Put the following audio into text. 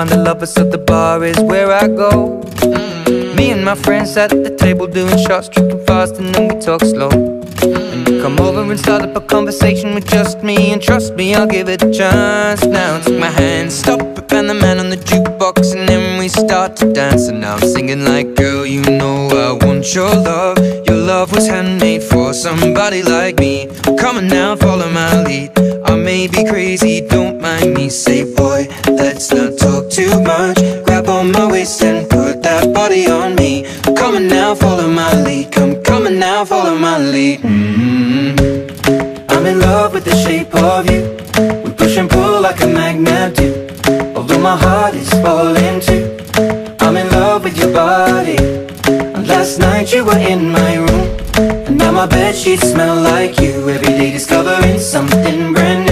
find a lover, so the bar is where I go. Me and my friends at the table doing shots, tripping fast, and then we talk slow. And you come over and start up a conversation with just me, and trust me, I'll give it a chance. Now take my hand, stop it, and the man on the jukebox, and then we start to dance. And now I'm singing like, girl, you know I want your love. Your love was handmade for somebody like me. Come on now, follow my lead. I may be crazy, don't mind me. Say, boy, let's not talk too much. Grab on my waist and put that body on me. Come on now, follow my lead. Come on now, follow my lead. I'm in love with the shape of you. We push and pull like a magnet do. Although my heart is falling too, I'm in love with your body. And last night you were in my room, and now my bedsheets smell like you. Every day discovering something brand new.